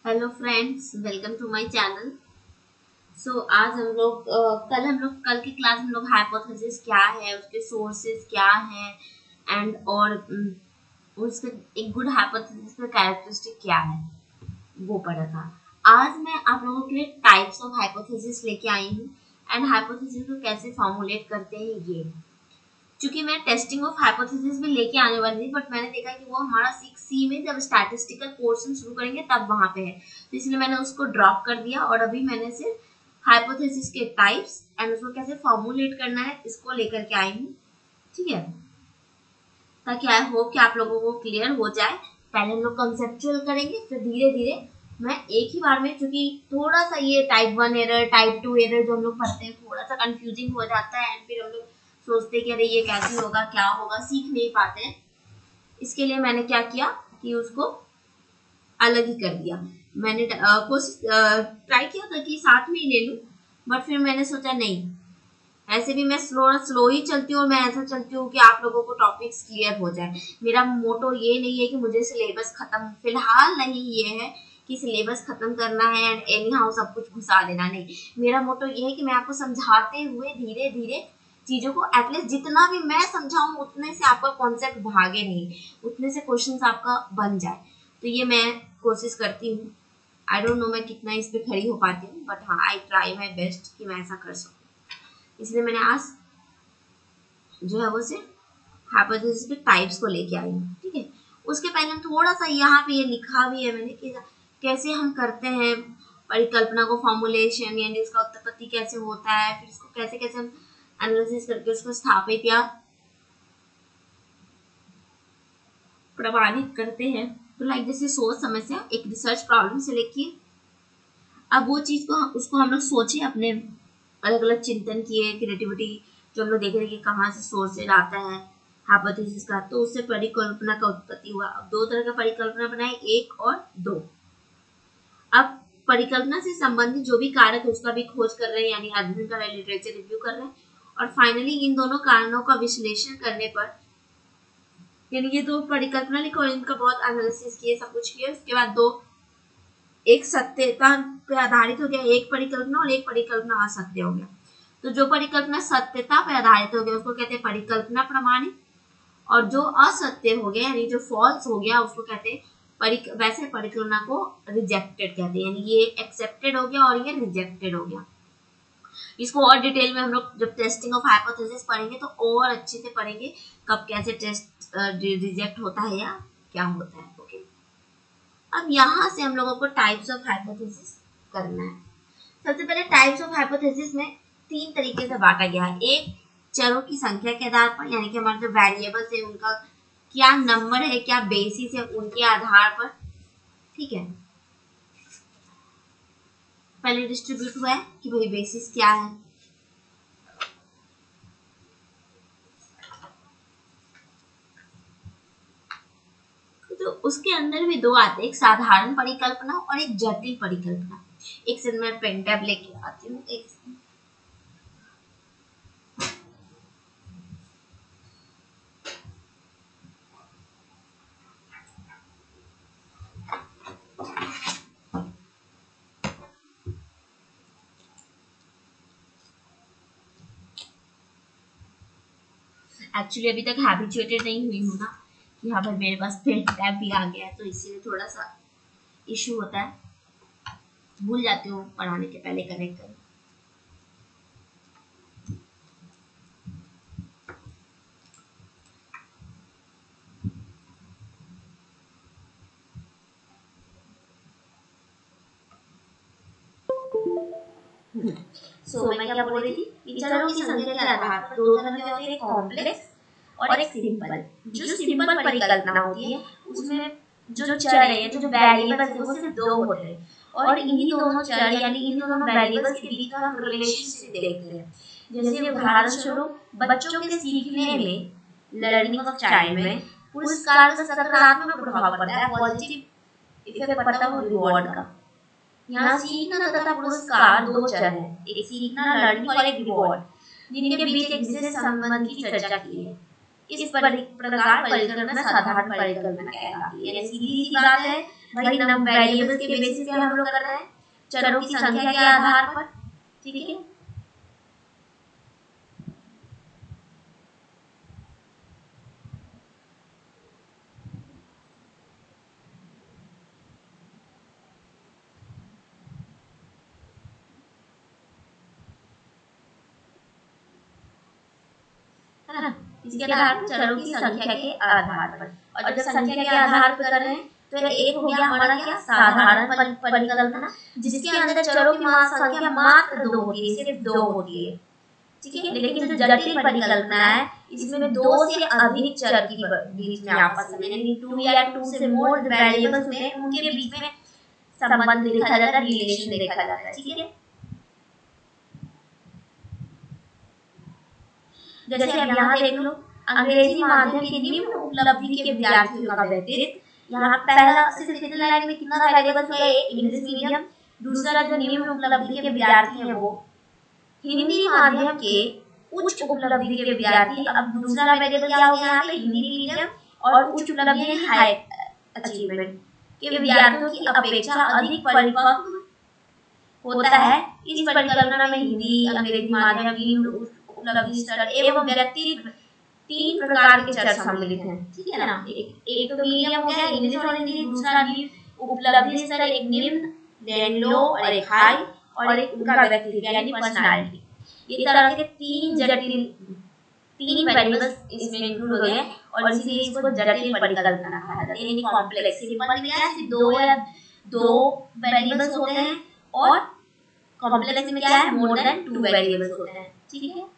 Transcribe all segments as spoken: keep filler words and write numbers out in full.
Hello friends, welcome to my channel. So आज हम लोग अ, कल हम लोग कल की क्लास में हम लोग हाइपोथेसिस क्या है, उसके सोर्सेज क्या है एंड और उम, उसके एक गुड हाइपोथेसिस का कैरेक्टरिस्टिक क्या है वो पढ़ा था। आज मैं आप लोगों के लिए टाइप्स ऑफ हाइपोथेसिस लेके आई हूँ एंड हाइपोथेसिस को कैसे फॉर्मुलेट करते हैं ये। क्योंकि मैं टेस्टिंग ऑफ हाइपोथेसिस भी लेके आने वाली थी, बट मैंने देखा कि वो हमारा सिक्स सी में जब स्टैटिस्टिकल पोर्शन शुरू करेंगे तब वहां पे है, तो इसलिए मैंने उसको ड्रॉप कर दिया और अभी मैंने सिर्फ हाइपोथेसिस के टाइप्स एंड उसको कैसे फॉर्मुलेट करना है इसको लेकर के आई हूँ। ठीक है, ताकि आई होप कि आप लोगों को क्लियर हो जाए। पहले हम लोग कंसेप्चुअल करेंगे, फिर धीरे धीरे मैं एक ही बार में, क्योंकि थोड़ा सा ये type one error type two error जो हम लोग पढ़ते हैं थोड़ा सा कंफ्यूजिंग हो जाता है एंड फिर हम लोग सोचते हैं कि अरे ये कैसे होगा, क्या होगा, सीख नहीं पाते हैं। इसके लिए मैंने क्या किया कि उसको अलग ही कर दिया। मैंने कोशिश ट्राई किया था कि साथ में ही ले लूं, बट फिर मैंने सोचा नहीं, ऐसे भी मैं स्लो स्लो ही चलती हूँ और मैं ऐसा चलती हूँ कि आप लोगों को टॉपिक्स क्लियर हो जाए। मेरा मोटो ये नहीं है कि मुझे सिलेबस खत्म, फिलहाल नहीं ये है कि सिलेबस खत्म करना है एंड एनी हाउ सब कुछ घुसा देना, नहीं। मेरा मोटो ये है कि मैं आपको समझाते हुए धीरे धीरे चीजों को, एटलीस्ट जितना भी मैं समझाऊं उतने से आपका कॉन्सेप्ट भागे नहीं, उतने से क्वेश्चंस आपका बन जाए। तो ये मैं कोशिश करती हूँ। आई डोंट नो मैं कितना इस पे खड़ी हो पाती हूँ, बट हाँ आई ट्राई माई बेस्ट कि मैं ऐसा कर सकूँ। इसलिए मैंने आज जो है वो सिर्फ हाइपोथेसिस के टाइप्स को लेके आई हूँ। ठीक है, उसके पहले हम थोड़ा सा यहाँ पे ये लिखा भी है मैंने कि कैसे हम करते हैं परिकल्पना को, फॉर्मुलेशन यानी इसका उत्पत्ति कैसे होता है, फिर इसको कैसे कैसे हम एनालिसिस करके उसको स्थापित या प्रमाणित करते हैं। तो लाइक जैसे सोच समस्या एक रिसर्च प्रॉब्लम से लेके अब वो चीज को उसको हम लोग सोचे, अपने अलग अलग चिंतन किए, क्रिएटिविटी जो हम लोग देख रहे हैं कि कहाँ से सोर्सेज आता है हाइपोथेसिस का, तो उससे परिकल्पना का उत्पत्ति हुआ। अब दो तरह का परिकल्पना बनाए, एक और दो। अब परिकल्पना से संबंधित जो भी कारक है उसका भी खोज कर रहे हैं, यानी अध्ययन कर रहे हैं, लिटरेचर रिव्यू कर रहे हैं, और फाइनली इन दोनों कारणों का विश्लेषण करने पर, यानी ये दो परिकल्पना लिखो, इनका बहुत एनालिसिस किए, सब कुछ किए, उसके बाद दो, एक सत्यता पे आधारित हो गया एक परिकल्पना और एक परिकल्पना असत्य हो गया। तो जो परिकल्पना सत्यता पे आधारित हो गया उसको कहते हैं परिकल्पना प्रमाणित, और जो असत्य हो गया यानी जो फॉल्स हो गया उसको कहते हैं परिक, वैसे परिकल्पना को रिजेक्टेड कहते हैं, यानी ये एक्सेप्टेड हो गया और ये रिजेक्टेड हो गया। इसको और डिटेल में हम लोग जब टेस्टिंग ऑफ हाइपोथेसिस पढ़ेंगे तो और अच्छे से पढ़ेंगे कब कैसे टेस्ट रिजेक्ट होता है या क्या होता है। ओके, अब यहाँ से हम लोगों को टाइप्स ऑफ हाइपोथेसिस करना है। सबसे पहले टाइप्स ऑफ हाइपोथेसिस में तीन तरीके से बांटा गया है। एक, चरों की संख्या के आधार पर, यानी कि हमारे जो वेरिएबल्स है उनका क्या नंबर है, क्या बेसिस है, उनके आधार पर। ठीक है, पहले डिस्ट्रीब्यूट हुआ है कि भाई बेसिस क्या है। तो उसके अंदर भी दो आते हैं, एक साधारण परिकल्पना और एक जटिल परिकल्पना। एक से मैं पेन टैब लेके आती हूँ, एक एक्चुअली अभी तक हैबिचुएटेड नहीं हुई हूँ ना कि हाँ भाई मेरे पास पेन टैब भी आ गया है, तो इसीलिए थोड़ा सा इशू होता है, भूल जाती हूँ पढ़ाने के पहले करेक्ट करना। सो मैं क्या बोल रही थी कि चरों की संख्या के आधार पर दो तरह के होते हैं, कॉम्प्लेक्स और एक सिंपल। जो सिंपल परिकल्पना होती है उसमें जो चर है, जो वेरिएबल्स है वो सिर्फ दो होते हैं, और इन्हीं दोनों चर यानी इन दोनों वेरिएबल्स के बीच का हम रिलेशनशिप देखते हैं। जैसे उदाहरण स्वरूप बच्चों के सीखने में, लर्निंग ऑफ चाइल्ड में पुरस्कार का सकारात्मक प्रभाव पड़ता है, पॉजिटिव इफेक्ट पड़ता है रिवॉर्ड का। यहाँ सीखना तथा पुरस्कार दो चर हैं, एक सीखना लर्निंग और एक रिवॉर्ड, जिनके बीच एक विशेष संबंध की चर्चा की है। इस प्रकार परिकल्पना साधारण परिकल्पना कहलाती है। यानी सीधी सी बात है भाई नम वेरिएबल्स के बेसिस पे हम लोग कर रहे हैं, चरों की संख्या के आधार पर, ठीक है। है ना, इसके आधार पर चरों की संख्या के आधार पर, और जब संख्या के आधार पर कर रहे हैं तो एक हो गया हमारा क्या साधारण परिकल्पना, जिसके अंदर चरों की संख्या मात्र दो होती है, सिर्फ दो होती है, ठीक है। लेकिन जो जटिल परिकल्पना है इसमें दो से अधिक चर की बीच में आपस में यानी टू या टू से मोर वेरिएबल्स होते हैं, उनके बीच में संबंध देखा जाता है, रिलेशन देखा जाता है, ठीक है। जैसे अब यहाँ देख लो, अंग्रेजी माध्यम के निम्न उपलब्धि के विद्यार्थियों का व्यक्तित्व, यहाँ पहला सिर्फ इतनी लाइन में कितना वेरिएबल्स है, एक इंग्लिश मीडियम, दूसरा जो निम्न उपलब्धि के विद्यार्थी हैं वो हिंदी माध्यम के उच्च उपलब्धि के विद्यार्थी। अब दूसरा वेरिएबल क्या हो गया यहाँ पे, हिंदी मीडियम और उच्च उपलब्धि यानी हाई अचीवमेंट के विद्यार्थियों की अपेक्षा अधिक परिपक्व होता है। इस परिकल्पना में हिंदी, अंग्रेजी माध्यम, निम्न उपलब्धि स्तर एवं व्यक्तित्व तीन प्रकार के चर सम्मिलित हैं, ठीक है ना। एक, एक तो मीडियम हो गया इंग्लिश और हिंदी, दूसरा उपलब्धि स्तर एक निम्न देन लो और एक हाई, और एक उनका व्यक्तित्व यानी पर्सनालिटी। ये तरह के तीन जटिल तीन वेरिएबल्स इसमें इंक्लूड हो गए और इसीलिए इसको जटिल परिकल्पना कहा जाता है, यानी कॉम्प्लेक्स। सिंपल में क्या है, दो या दो वेरिएबल्स होते हैं, और कॉम्प्लेक्स में क्या है, मोर देन टू वेरिएबल्स होते हैं, ठीक है।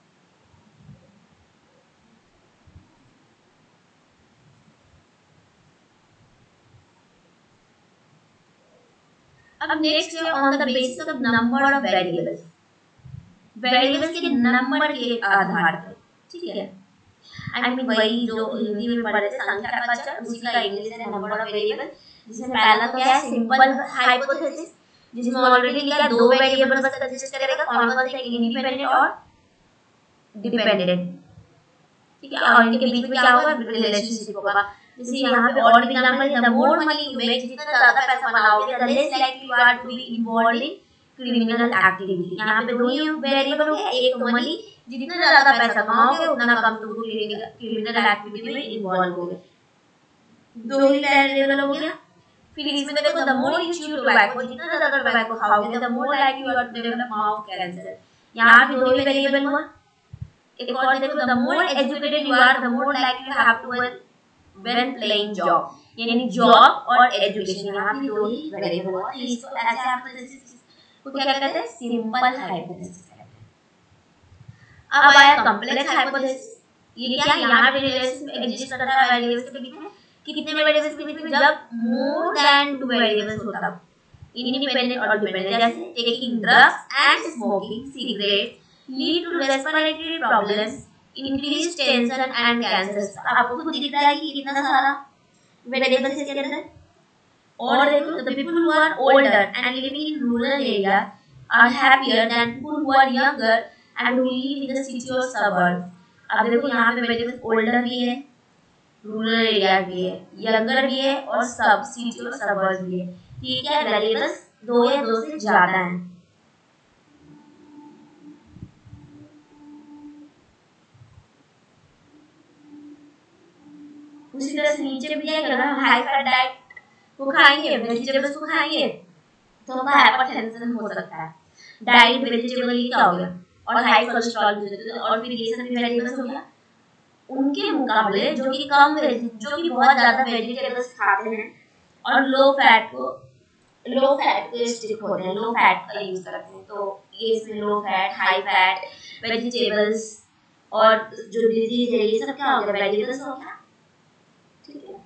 अब नेक्स्ट है on the basis of number of variables, variables के नंबर के आधार पर, ठीक है। आई मीन वही जो हिंदी में पढ़े थे संख्या का चर, उसी का इंग्लिश है नंबर ऑफ वेरिएबल, जिसमें पहला तो क्या है सिंपल हाइपोथेसिस, जिसमें ऑलरेडी क्या दो वेरिएबल बस एग्जिस्ट करेगा, कौन कौन से, इंडिपेंडेंट और डिपेंडेंट, ठीक है। और इनके बीच में क्या होगा, रिलेशनशिप होगा। जैसे यहाँ पे और एग्जांपल है, the more money you make, जितना ज्यादा पैसा बनाओगे the less likely you are to be involved in criminal activity. यहाँ पे दो ही वेरिएबल हो गया, एक तो मनी, जितना ज्यादा पैसा कमाओगे उतना कम तुम क्रिमिनल एक्टिविटी में इन्वॉल्व होगे, दो ही वेरिएबल हो गया। फिर इसमें देखो the more you chew tobacco, जितना ज्यादा टोबैको खाओगे the more likely you are to develop mouth cancer, यहाँ भी दो ही वेरिएबल हुआ। एक और देखो the more educated you are the more likely you have to when playing job, यानी जॉब और एजुकेशन, यहाँ भी दो ही वेरिएबल हुआ। इसको ऐसे हाइपोथेसिस को क्या कहते हैं, सिंपल हाइपोथेसिस कहते हैं। अब आया कॉम्प्लेक्स हाइपोथेसिस, ये क्या, यहाँ पे रिलेशन एग्जिस्ट करता है वेरिएबल्स के बीच में, कितने वेरिएबल्स के बीच में, जब मोर देन टू वेरिएबल्स होता है, इंडिपेंडेंट और डिपेंडेंट। जैसे taking drugs and smoking cigarette lead to respiratory problems, increase tension and cancer. आपको खुद दिख रहा है कि कितना सारा वेरिएबल्स है इसके अंदर। और देखो the people who are older and living in rural area are happier than people who are younger and who live in the city और सबर्ब। अब देखो यहाँ पे वेरिएबल्स ओल्डर भी है, रूरल एरिया भी है, यंगर भी है, और सब सिटी और सबर्ब भी है। ये क्या वेरिएबल्स दो या दो से ज्यादा हैं। उसी तरह से नीचे भी जाएगा ना, हाई फैट डाइट को खाएंगे, वेजिटेबल्स को खाएंगे तो हमारा हाइपरटेंशन हो सकता है। डाइट वेजिटेबल ही क्या हो गया, और हाई कोलेस्ट्रॉल, और फिर ये सब वेरिएबल्स हो गया। उनके मुकाबले जो कि कम जो कि बहुत ज्यादा वेजिटेबल्स खाते हैं और लो फैट को लो फैट के स्टिक होते हैं, लो फैट का यूज करते हैं, तो ये इसमें low fat, high fat, vegetables और जो डिजीज है ये सब क्या हो गया, वेजिटेबल्स हो गया, ठीक है।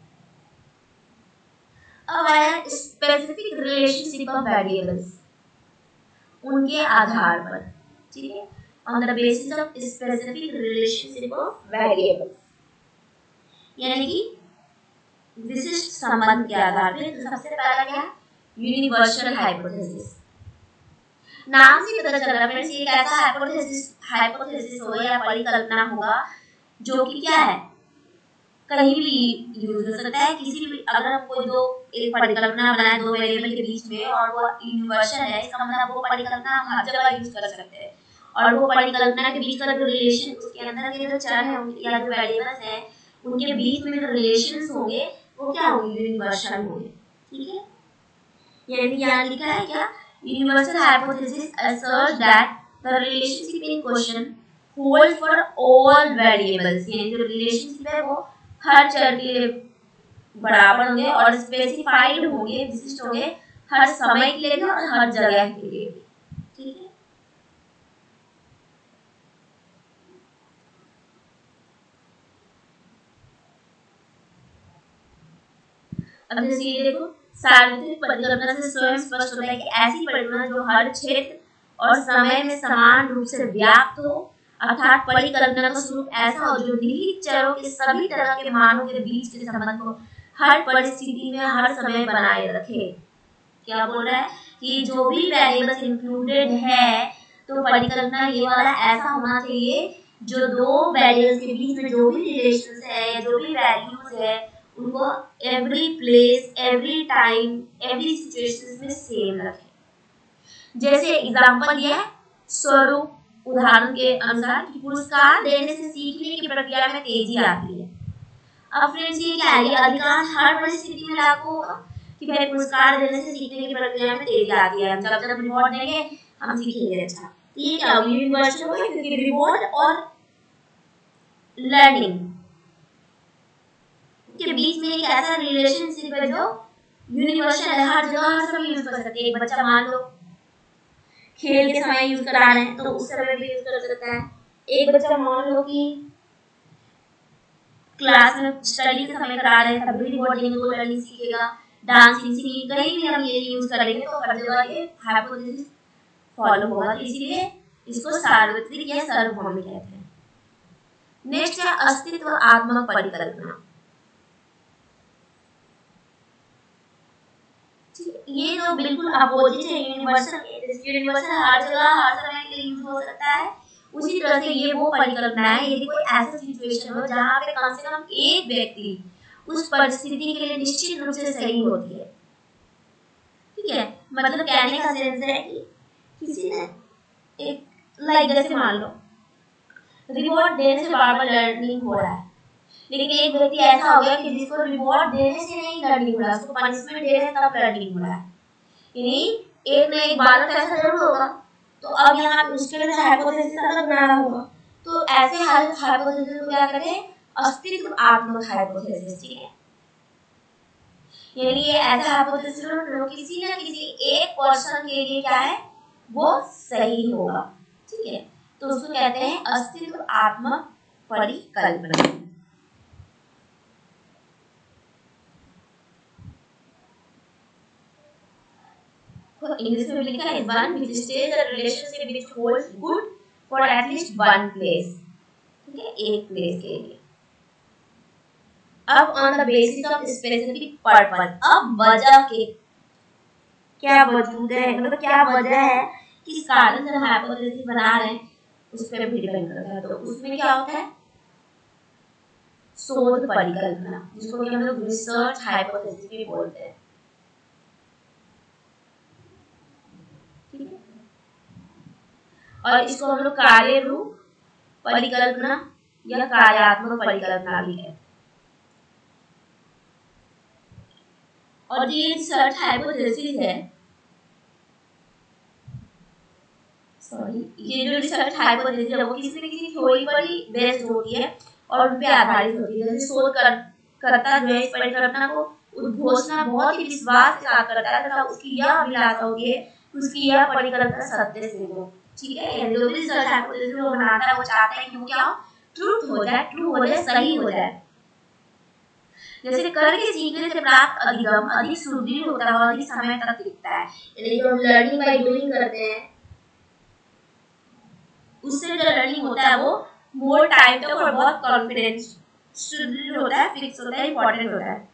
अब आया स्पेसिफिक रिलेशनशिप ऑफ वेरिएबल्स, उनके आधार पर, ठीक है, on the basis of specific relationship of variables, यानी कि विशिष्ट संबंध के आधार पर। तो सबसे पहला क्या है, यूनिवर्सल हाइपोथेसिस। नाम से पता चल रहा है फ्रेंड्स, ये एक ऐसा हाइपोथेसिस हाइपोथेसिस होगा या परिकल्पना होगा जो कि क्या है, कहीं भी यूज हो सकता है, किसी भी, अगर हम कोई दो एक परिकल्पना बनाए दो वेरिएबल के बीच में और वो यूनिवर्सल है, इसका मतलब वो परिकल्पना हम हर जगह यूज कर सकते हैं, और वो परिकल्पना के बीच का जो रिलेशन, उसके अंदर के जो चर है या जो वेरिएबल्स है उनके बीच में जो रिलेशंस होंगे वो क्या होंगे, यूनिवर्सल होंगे। ठीक है, यानी यहाँ लिखा है क्या, universal hypothesis asserts that the relationship in question holds for all variables, यानी जो रिलेशनशिप है वो हर चर के लिए बराबर होंगे और स्पेसिफाइड होंगे, विशिष्ट होंगे हर समय के लिए भी और हर जगह के लिए भी। ठीक है, अब जैसे ये देखो, सार्वत्रिक परिकल्पना से स्वयं स्पष्ट होता है कि ऐसी परिकल्पना जो हर क्षेत्र और समय में समान रूप से व्याप्त हो, अर्थात परिकल्पना का स्वरूप ऐसा हो जो निहित चरों के सभी तरह के मानों के बीच के संबंध को हर परिस्थिति में हर समय बनाए रखे। क्या बोल रहा है कि जो भी वेरिएबल्स इंक्लूडेड है, तो परिकल्पना ये वाला ऐसा होना चाहिए जो दो वेरिएबल्स के बीच में जो भी रिलेशंस है या जो भी वैल्यूज है उनको every place, every time, every situation में सेम रखे। जैसे एग्जांपल ये है, स्वरूप उदाहरण के अनुसार कि पुरस्कार देने से सीखने की प्रक्रिया में तेजी आती है। अब फ्रेंड्स ये क्या है, अधिकांश हर परिस्थिति में लागू होगा कि भाई पुरस्कार देने से सीखने की प्रक्रिया में तेजी आती है, हम जब जब रिवॉर्ड देंगे हम सीखेंगे अच्छा। तो ये क्या होगा, यूनिवर्सल होगा, क्योंकि रिवॉर्ड और लर्निंग के बीच में एक ऐसा रिलेशनशिप है जो यूनिवर्सल है, हर जगह हर समय यूज कर सकते हैं। एक बच्चा मान लो खेल के समय यूज करा रहे हैं तो उस समय भी यूज कर सकता है। एक बच्चा मान लो कि क्लास में स्टडी के समय करा रहे हैं तब भी रिवॉर्ड देंगे तो लर्निंग सीखेगा। डांसिंग, सिंगिंग, कहीं भी हम ये यूज करेंगे तो हर जगह ये हाइपोथेसिस फॉलो होगा, इसीलिए इसको सार्वत्रिक या सार्वभौमिक कहते हैं। नेक्स्ट है अस्तित्व आत्मक परिकल्पना। ये जो बिल्कुल अपोजिट है यूनिवर्सल के, यूनिवर्सल हर जगह हर समय के लिए यूज हो सकता है, उसी तरह से ये वो परिकल्पना है यदि कोई ऐसा सिचुएशन हो जहाँ पे कम से कम एक व्यक्ति उस परिस्थिति के लिए निश्चित रूप से सही होती है। ठीक है, मतलब कहने का सेंस है कि किसी ने एक लाइक जैसे मान लो रिवॉर्ड देने से बार बार लर्निंग हो रहा है, लेकिन एक व्यक्ति ऐसा हो गया कि जिसको रिवॉर्ड देने से नहीं लर्निंग हो रहा, उसको पनिशमेंट दे रहे हैं तब लर्निंग हो रहा है, यानी एक ना एक बालक ऐसा जरूर होगा। तो अब यहाँ पे उसके लिए हाइपोथेसिस अलग बनाना होगा, तो ऐसे हाइपोथेसिस को क्या कहते हैं, अस्तित्व आत्मक हाइपोथेसिस। ठीक है, यानी ये ऐसा हाइपोथेसिस जो किसी ना किसी एक पर्सन के लिए क्या है वो सही होगा। ठीक है, तो उसको कहते हैं अस्तित्व आत्मक परिकल्पना। इंग्लिश में लिखा है one which states the relationship which holds good for at least one place। ठीक है, एक प्लेस के लिए। अब on the basis of specific purpose, अब वजह के क्या वजूद है, मतलब क्या वजह है किस कारण से हम हाइपोथेसिस बना रहे हैं उस पर भी डिपेंड करता है। तो उसमें क्या होता है, शोध परिकल्पना, जिसको कि हम लोग रिसर्च हाइपोथेसिस भी बोलते हैं। ठीक है, और इसको हम लोग कार्य रूप परिकल्पना या कार्यात्मक परिकल्पना भी कहते हैं। और ये रिसर्च हाइपोथेसिस है, सॉरी ये जो रिसर्च हाइपोथेसिस है वो किसी न किसी थ्योरी पर ही बेस्ड होती है और उन पे आधारित होती है। जैसे शोध कर, करता जो है इस परिकल्पना को उद्घोषणा बहुत ही विश्वास के साथ करता है तथा उसकी यह अभिलाषा होती है कि उसकी यह परिकल्पना सत्य सिद्ध हो। ठीक है, जो भी रिसर्च हाइपोथेसिस वो बनाता है वो चाहता है कि वो क्या हो, ट्रूथ हो जाए, ट्रू हो जाए, सही हो जाए। जैसे करके सीखने से प्राप्त अधिगम अधिक सुदृढ़ होता है और अधिक समय तक टिकता है, यानी जो हम लर्निंग बाय डूइंग करते हैं उससे जो लर्निंग होता है वो मोर टाइम तक और बहुत कॉन्फिडेंस सुदृढ़ होता है, फिक्स होता है, इंपॉर्टेंट होता है।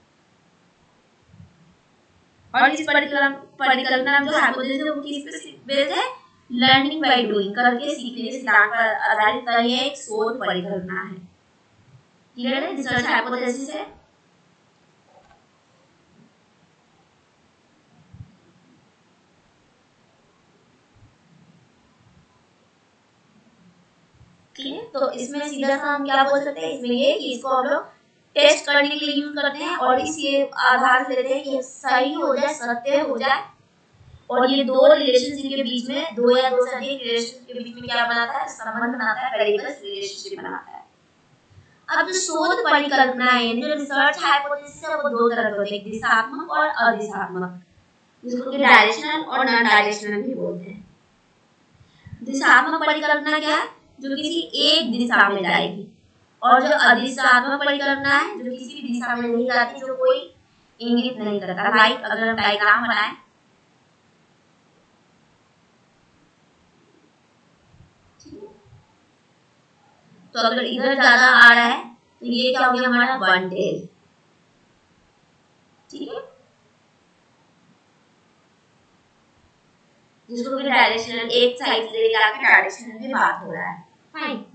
और इस परिकल्पना जो हाइपोथेसिस है वो किस पे बेस्ड है, लर्निंग बाय डूइंग, करके सीखने के सिद्धांत पर आधारित है, एक शोध परिकल्पना है। क्लियर है? रिसर्च हाइपोथेसिस है। तो इसमें सीधा सा हम क्या बोल सकते हैं, इसमें ये कि इसको हम लोग टेस्ट करने के लिए यूज करते हैं और इस ये आधार से लेते हैं कि सही हो जाए, सत्य हो जाए, और ये दो रिलेशनशिप के बीच में, दो या दो से अधिक रिलेशनशिप के बीच में क्या बनाता है, संबंध बनाता है, पेरिकल रिलेशनशिप बनाता है। अब जो शोध परिकल्पना है, यानी जो रिसर्च हाइपोथेसिस है, वो दो तरह के होते हैं, दिशात्मक और अदिशात्मक, जिसको कि डायरेक्शनल और नॉन डायरेक्शनल भी बोलते हैं। दिशात्मक परिकल्पना क्या है, जो किसी एक दिशा में जाएगी, और जो अदिशात्मक परिकल्पना है जो किसी भी दिशा में नहीं जाती, जो कोई इंगित नहीं करता। लाइक अगर हम डायग्राम बनाएं, तो अगर इधर ज्यादा आ रहा है तो ये क्या हो गया हमारा वन टेल, ठीक है, जिसको कि डायरेक्शनल, एक साइड से लेकर डायरेक्शनल में बात हो रहा है। फाइन,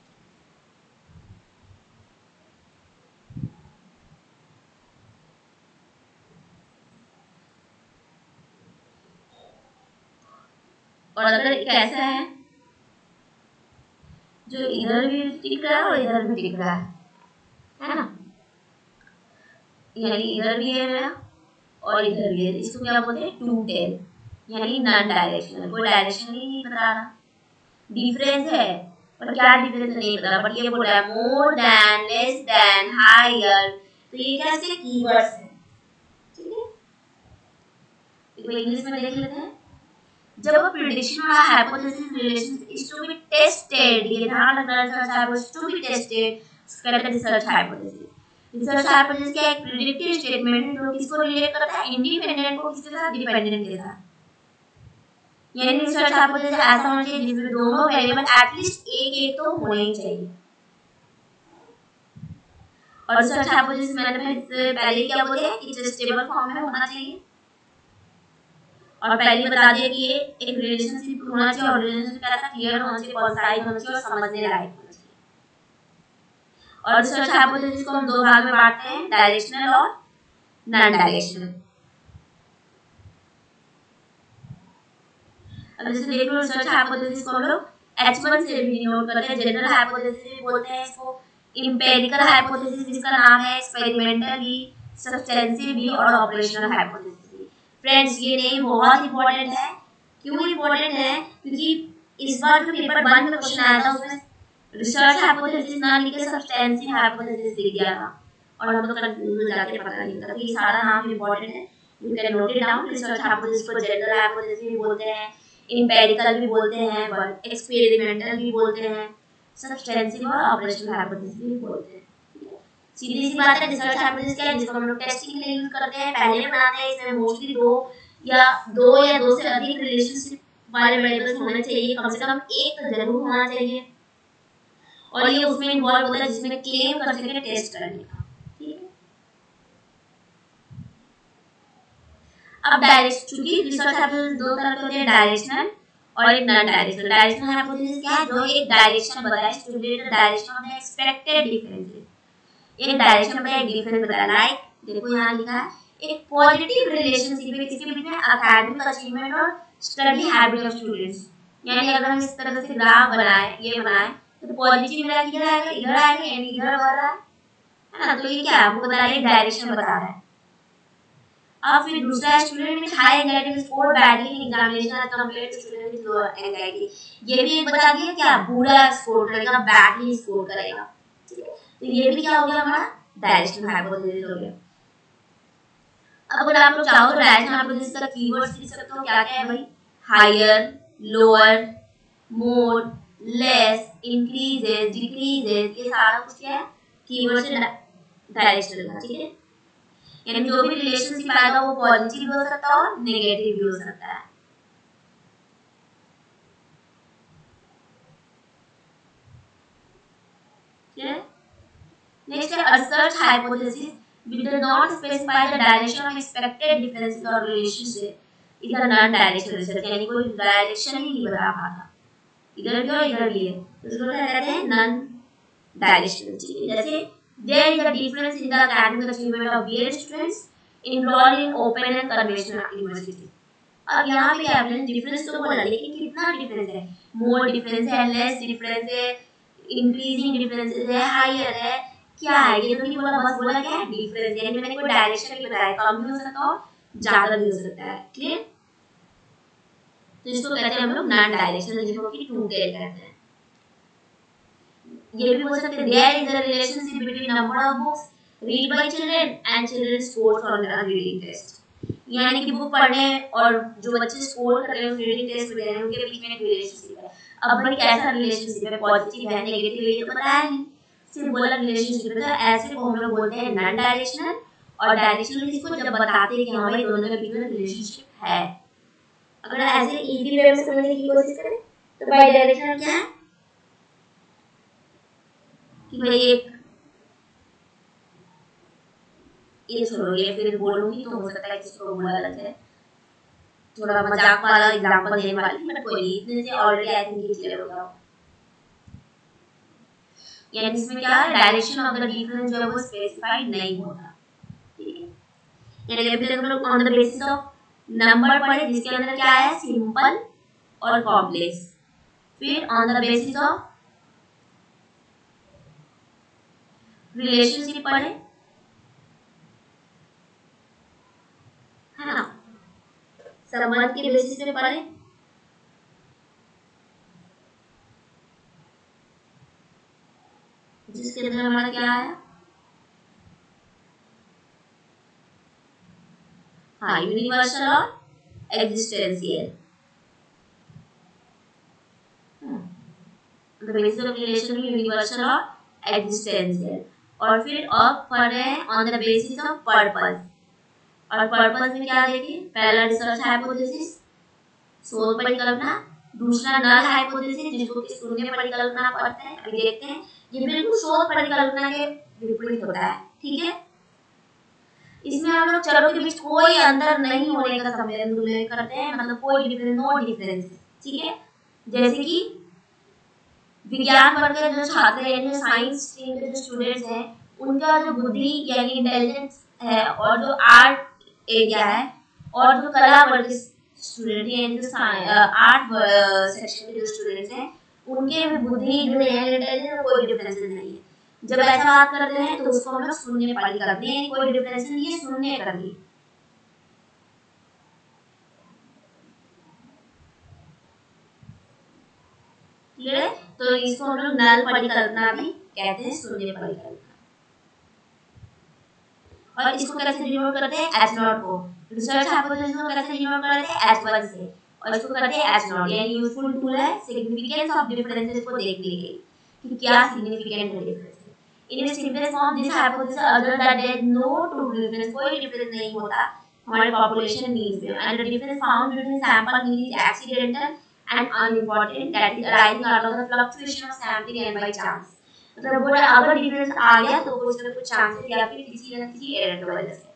और अगर कैसा है, जो इधर भी टिक रहा है और इधर भी टिक रहा है, है ना, यानी इधर भी है मेरा और इधर भी है, इसको क्या बोलते हैं, टू टेल, यानी नॉन डायरेक्शनल, कोई डायरेक्शन ही नहीं बता रहा। डिफरेंस है, पर क्या डिफरेंस नहीं पता, बट ये बोल रहा है more than, less than, higher, तो ये कैसे कीवर्ड्स हैं, ठीक है। तो इंग्लिश में देख लेते हैं, जब a prediction or a hypothesis relations is to be tested, ये ध्यान रखना, research hypothesis to be tested, इसका कहते हैं रिसर्च हाइपोथेसिस। रिसर्च हाइपोथेसिस क्या है, एक प्रेडिक्टिव स्टेटमेंट है जो किसको रिलेट करता है, इंडिपेंडेंट को किसके साथ, डिपेंडेंट के साथ। यानी रिसर्च हाइपोथेसिस ऐसा होना चाहिए जिसमें दोनों वेरिएबल एटलीस्ट एक एक तो होने ही चाहिए। और रिसर्च हाइपोथेसिस मैंने पहले क्या बोला है कि स्टेबल फॉर्म में होना चाहिए, और पहले बता दिया कि ये एक रिलेशनशिप होना चाहिए, और रिलेशनशिप कैसा, क्लियर होना चाहिए, कॉन्साइज होना चाहिए और समझने लायक होना चाहिए। और रिसर्च हाइपोथेसिस को हम दो भाग में बांटते हैं, डायरेक्शनल और नॉन डायरेक्शनल। अब जैसे देख लो, रिसर्च हाइपोथेसिस को हम लोग एच वन से भी नोट करते हैं, जनरल हाइपोथेसिस भी बोलते हैं इसको, एम्पिरिकल हाइपोथेसिस जिसका नाम है, एक्सपेरिमेंटली, सब्सटेंशियली और ऑपरेशनल हाइपोथेसिस। फ्रेंड्स ये नेम बहुत इंपॉर्टेंट है। क्यों इंपॉर्टेंट है, क्योंकि इस बार जो पेपर वन में क्वेश्चन आया था उसमें रिसर्च हाइपोथेसिस ना लिख के सब्सटेंशियल हाइपोथेसिस लिख दिया था, और हम लोग कंफ्यूज हो जाते हैं, पता नहीं था। तो ये सारा नाम इंपॉर्टेंट है, you can note it down. Research hypothesis को जनरल हाइपोथेसिस भी बोलते हैं, एम्पिरिकल भी बोलते हैं, बट एक्सपेरिमेंटल भी बोलते हैं, सब्सटेंशियल और ऑपरेशनल हाइपोथेसिस भी बोलते हैं। सीधी सी बात है, रिसर्च हाइपोथेसिस क्या है, जिसको हम लोग टेस्टिंग के लिए यूज करते हैं, पहले बनाते हैं, इसमें मोस्टली दो या दो या दो से अधिक रिलेशनशिप वाले वेरिएबल्स होने चाहिए, कम से कम एक तो जरूर होना चाहिए, और ये उसमें इन्वॉल्व होता है जिसमें क्लेम कर सके टेस्ट करने का, ठीक है। अब डायरेक्ट, चूंकि रिसर्च हाइपोथेसिस दो तरह के होते हैं, डायरेक्शनल और एक नॉन डायरेक्शनल। डायरेक्शनल हाइपोथेसिस क्या है, जो एक डायरेक्शन बताए, student direction of the expected differences, एक डायरेक्शन में एक डिफरेंस बताया। लाइक देखो यहाँ लिखा है, एक पॉजिटिव रिलेशनशिप है किसके बीच में, एकेडमिक अचीवमेंट और स्टडी हैबिट ऑफ स्टूडेंट्स। यानी अगर हम इस तरह से ग्राफ बनाए, ये बनाए, तो पॉजिटिव इधर आएगा, इधर आएगा, यानी इधर बढ़ रहा है ना, तो ये क्या है, आपको बता रहा है, डायरेक्शन बता रहा है। अब फिर दूसरा, student with high anxiety score badly in examination as compared to student with lower anxiety, ये भी एक बता दिया, क्या बुरा स्कोर करेगा, बैडली स्कोर करेगा, ठीक है। तो ये भी क्या हो गया हमारा, डायरेक्शनल हाइपोथेसिस हो गया। अब अगर आप लोग चाहो तो डायरेक्शनल हाइपोथेसिस का कीवर्ड्स लिख सकते हो, क्या क्या है भाई, higher, lower, more, less, increases, decreases, ये सारा कुछ क्या है, कीवर्ड्स है डायरेक्शनल का, ठीक है। यानी जो भी रिलेशनशिप आएगा वो पॉजिटिव भी हो सकता है और नेगेटिव भी हो सकता है, ठीक है। Next, a research hypothesis which does not specify the direction of expected differences or relationship is a non-directional research, यानी कोई डायरेक्शन ही नहीं बता पाता, इधर भी और इधर भी है, तो इसको क्या कहते हैं, नॉन डायरेक्शनल, ठीक है। जैसे There is a difference in the academic achievement of B Ed students enrolled in open and conventional university. अब यहाँ पे क्या है, डिफरेंस तो बोला, लेकिन कितना डिफरेंस है, मोर डिफरेंस है, लेस डिफरेंस है, इंक्रीजिंग डिफरेंस है, हायर है, क्या है, ये तो नहीं बोला, बस बोला क्या है, डिफरेंस, यानी मैंने कोई डायरेक्शन नहीं बताया, कम भी हो सकता हो, ज्यादा भी हो सकता है, क्लियर। तो इसको कहते हैं हम लोग नॉन डायरेक्शनल, जिसको कि टू टेल कहते हैं। ये भी बोल सकते हैं there is a relationship between number of books read by children and children scores on the reading test, यानी कि बुक पढ़ने और जो बच्चे स्कोर कर रहे हैं रीडिंग टेस्ट में दे रहे हैं उनके बीच में एक रिलेशनशिप है। अब भाई कैसा रिलेशनशिप है, पॉजिटिव है, नेगेटिव है, ये तो बताया नहीं, सिर्फ बोला रिलेशनशिप है। तो ऐसे को हम लोग बोलते हैं नॉन डायरेक्शनल, और डायरेक्शनल किसको, जब बताते हैं कि हाँ भाई दोनों के बीच में रिलेशनशिप है। अगर ऐसे इजी वे में समझने की कोशिश करें तो बाय डायरेक्शनल क्या है कि भाई एक, ये छोड़ो, ये फिर बोलूंगी तो हो सकता है किसी को बुरा लग जाए, थोड़ा मजाक वाला एग्जांपल देने वाली, बट कोई इतने से ऑलरेडी आई थिंक क्लियर होगा। यानी इसमें क्या है, डायरेक्शन ऑफ द डिफरेंस जो है वो स्पेसिफाइड नहीं होता, ठीक है। यानी अभी तक हम लोग on the basis of number पढ़े, जिसके अंदर क्या है, सिंपल और कॉम्प्लेक्स, फिर on the basis of relationship पढ़े, है ना, संबंध के बेसिस पे पढ़े, जिसके अंदर हमारा क्या है, हाँ, यूनिवर्सल और existential, the basis of relation में यूनिवर्सल और एग्जिस्टेंशियल, और फिर अब पढ़ रहे हैं on the basis of purpose, और पर्पस में क्या देखिए, पहला रिसर्च हाइपोथेसिस, शोध परिकल्पना, दूसरा नल हाइपोथेसिस जिसको कि शून्य परिकल्पना पढ़ते हैं, अभी देखते हैं, ये बिल्कुल शोध परिकल्पना के विपरीत होता है, ठीक है। इसमें हम लोग चरों के बीच कोई अंतर नहीं होने का संवेदन उल्लेख करते हैं, मतलब कोई डिफरेंस, नो डिफरेंस, ठीक है। जैसे कि विज्ञान वर्ग के जो छात्र हैं, जो साइंस स्ट्रीम के जो स्टूडेंट्स हैं, उनका जो बुद्धि यानी इंटेलिजेंस है, और जो आर्ट एरिया है, और जो कला वर्ग के स्टूडेंट हैं, जो आर्ट सेक्शन के जो स्टूडेंट्स हैं, उनके भी बुद्धि जो है, इंटेलिजेंस में कोई डिफरेंस नहीं है। जब ऐसा बात करते हैं तो उसको हम लोग शून्य पाली करते हैं, कोई डिफरेंस नहीं है, शून्य कर दी, क्लियर है। तो इसको हम लोग नल परिकल्पना भी कहते हैं, शून्य परिकल्पना। और इसको कैसे डिनोट करते हैं, एच नॉट को, रिसर्च हाइपोथेसिस को कैसे डिनोट करते हैं, एच वन से, और इसको करते हैं एच नॉट, यानी यूजफुल टूल है सिग्निफिकेंस ऑफ डिफरेंसेस को देखने के लिए कि क्या सिग्निफिकेंट है difference. In the simplest form this hypothesis other that there is no true difference, कोई डिफरेंस नहीं होता हमारे पॉपुलेशन मीन्स में, and the difference found between sample mean is accidental and unimportant, that is arising out of the fluctuation of sampling and by chance. मतलब वो अगर difference आ गया तो कुछ ना कुछ चांसेस या फिर किसी न किसी एरर की वजह से।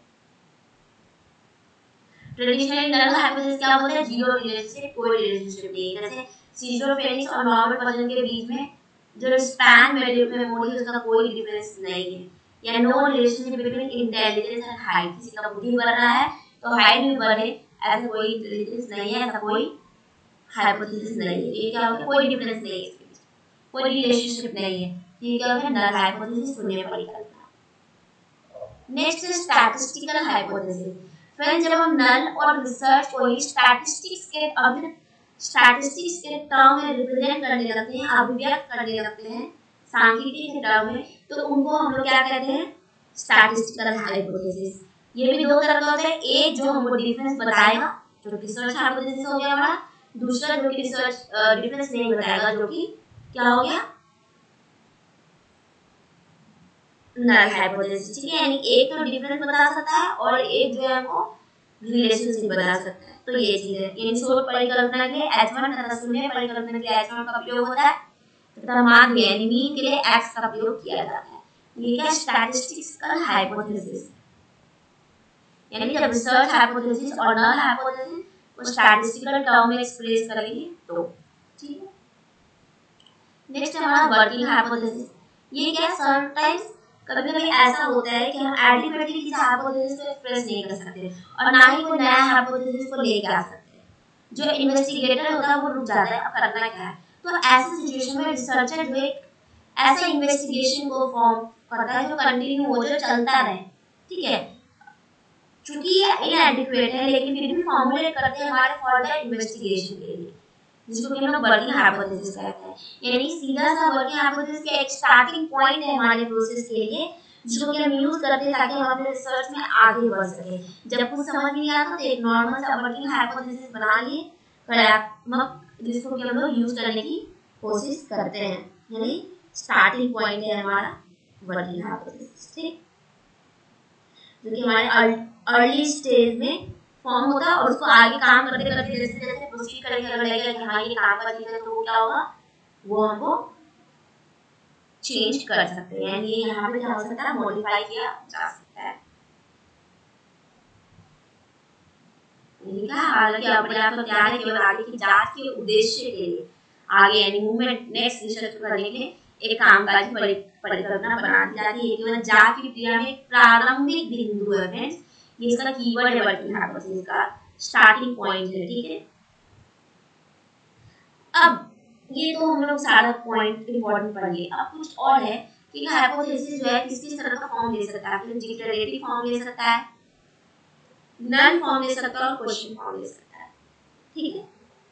ट्रेडिशनली नल हाइपोथेसिस क्या बोलते हैं, जीरो रिलेशनशिप, कोई रिलेशनशिप नहीं, जैसे सीजोफ्रेनिक्स और नॉर्मल पर्सन के बीच में जो स्पैन मेमोरी है उसका कोई डिफरेंस नहीं है, या no relationship between intelligence and height, किसी का बुद्धि बढ़ रहा है तो हाइट भी बढ़े, ऐसा कोई इंटेलिजेंस नहीं है, ऐसा कोई हाइपोथेसिस नहीं है। ये क्या होगा, कोई डिफरेंस नहीं है इसके बीच, कोई रिलेशनशिप नहीं है, ये क्या होगा, नल हाइपोथेसिस, शून्य परिकल्पना। नेक्स्ट है स्टैटिस्टिकल हाइपोथेसिस। फ्रेंड्स, जब हम नल और रिसर्च को ही स्टैटिस्टिक्स के अभी स्टैटिस्टिक्स के टर्म में रिप्रेजेंट करने लगते हैं, अभिव्यक्त करने लगते हैं सांख्यिकी के टर्म में, तो उनको हम लोग क्या कहते हैं, स्टैटिस्टिकल हाइपोथेसिस। ये भी दो तरह का होता है, एक जो हमको डिफरेंस बताएगा जो रिसर्च हाइपोथेसिस हो गया हमारा, दूसरा जो कि रिसर्च डिफरेंस नहीं बताएगा जो कि क्या हो गया, नल हाइपोथेसिस, ठीक है। यानी एक तो डिफरेंस बता सकता है और एक जो है वो रिलेशनशिप बता सकता है, तो ये चीज है। यानी शोध परिकल्पना के लिए एच वन तथा शून्य परिकल्पना के लिए एच वन का प्रयोग होता है, तथा माध्य यानी मीन के लिए एक्स का प्रयोग किया जाता है। ये क्या स्टैटिस्टिकल हाइपोथेसिस, यानी जब रिसर्च हाइपोथेसिस और नल हाइपोथेसिस को स्टैटिस्टिकल टर्म में एक्सप्रेस करेंगे तो, ठीक है। नेक्स्ट हमारा वर्किंग हाइपोथेसिस। ये क्या, समटाइम्स कभी कभी ऐसा होता है कि हम एडिक्वेटली किसी हाइपोथेसिस को एक्सप्रेस नहीं कर सकते और ना ही कोई नया हाइपोथेसिस को लेके आ सकते। जो इन्वेस्टिगेटर होता है वो रुक जाता है, अब करना क्या है। तो ऐसे सिचुएशन में रिसर्चर जो एक ऐसा इन्वेस्टिगेशन को फॉर्म करता है जो कंटिन्यू हो, जो चलता रहे, ठीक है। चूंकि ये इनएडिक्वेट है लेकिन फिर भी फॉर्मुलेट करते हैं हमारे फर्दर इन्वेस्टिगेशन के लिए, जिसको कि हम लोग वर्किंग हाइपोथेसिस कहते हैं। यानी सीधा सा वर्किंग हाइपोथेसिस का एक स्टार्टिंग पॉइंट है हमारे प्रोसेस के लिए, जिसको कि हम यूज करते हैं ताकि हम अपने रिसर्च में आगे बढ़ सके। जब कुछ समझ नहीं आता तो एक नॉर्मल सा वर्किंग हाइपोथेसिस बना लिए कार्यात्मक, जिसको कि हम लोग यूज करने की कोशिश करते हैं। यानी स्टार्टिंग पॉइंट है हमारा वर्किंग हाइपोथेसिस, ठीक, जो कि हमारे अर्ली स्टेज में फॉर्म होता है और उसको आगे काम करते करते जैसे जैसे प्रोसीड करेंगे, अगर लगेगा कि हाँ ये काम का चीज है तो वो क्या होगा, वो हमको चेंज कर सकते हैं। यानी ये यहाँ पे क्या हो सकता है, मॉडिफाई किया जा सकता है। हालांकि अपर्याप्त ज्ञान है केवल आगे की जांच के उद्देश्य के लिए आगे यानी मूवमेंट नेक्स्ट रिसर्च करने के लिए एक कामकाजी परिकल्पना बना दी जाती है। केवल जांच की क्रिया में प्रारंभिक बिंदु है फ्रेंड्स, ये इसका कीवर्ड है वर्किंग हाइपोथेसिस का स्टार्टिंग पॉइंट है, ठीक है। अब ये तो हम लोग सारा पॉइंट इंपॉर्टेंट पढ़ लिए। अब कुछ और है कि हाइपोथेसिस जो है किस किस तरह का फॉर्म ले सकता है। फिर डिक्लेरेटिव फॉर्म ले सकता है, नल फॉर्म ले सकता है और क्वेश्चन फॉर्म ले सकता है, ठीक है।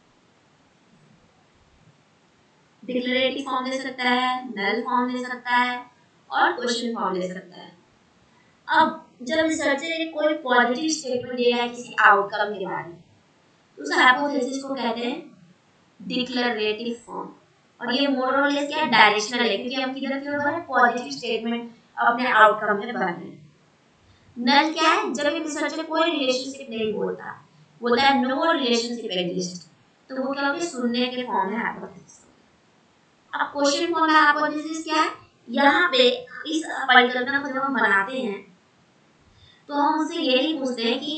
डिक्लेरेटिव फॉर्म ले सकता है, नल फॉर्म ले सकता है और क्वेश्चन फॉर्म ले सकता है। अब जब रिसर्चर ने कोई पॉजिटिव स्टेटमेंट दिया है किसी आउटकम के बारे में, उस हाइपोथेसिस को कहते हैं डिक्लेरेटिव फॉर्म। और ये मोर और लेस क्या डायरेक्शनल है, क्योंकि हम किधर की ओर बढ़ रहे हैं, पॉजिटिव स्टेटमेंट अपने आउटकम में बढ़ रहे हैं। नल क्या है, जब एक रिसर्चर कोई रिलेशनशिप नहीं बोलता, बोलता है नो रिलेशनशिप एग्जिस्ट, तो वो क्या होता है, सुनने के फॉर्म में हाइपोथेसिस। अब क्वेश्चन फॉर्म में हाइपोथेसिस क्या है, यहाँ पे इस परिकल्पना को जब हम बनाते हैं तो हम उससे यही पूछते हैं कि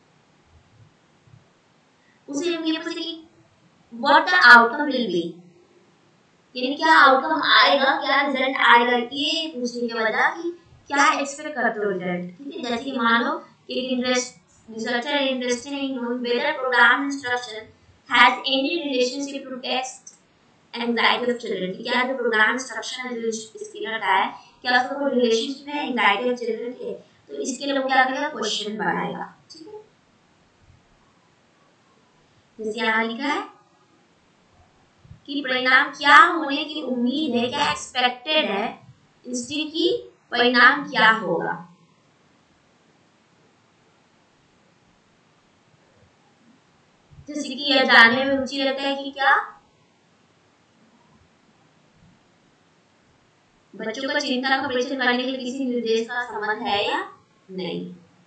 उसे हम ये पूछते हैं कि what the outcome will be, यानी क्या आउटकम आएगा, क्या रिजल्ट आएगा, ये पूछने के वजह कि क्या एक्सपेक्ट करते हो रिजल्ट, ठीक है। जैसे कि मान लो कि interest researcher interested in knowing whether programme instruction has any relationship to test anxiety of children, क्या जो प्रोग्राम इंस्ट्रक्शन है जो स्कूलर का है, क्या उसका कोई रिलेशनशिप है एंजाइटी ऑफ चिल्ड्रन के, तो इसके लिए वो क्या करेगा, क्वेश्चन बनाएगा, ठीक है। जैसे यहाँ लिखा है कि परिणाम क्या होने की उम्मीद है, क्या एक्सपेक्टेड है, इंस्टीट्यूट की परिणाम क्या होगा। जैसे कि यह जानने में रुचि रहता है कि क्या बच्चों का चिंता का परीक्षण करने के लिए किसी निर्देश का संबंध है या नहीं।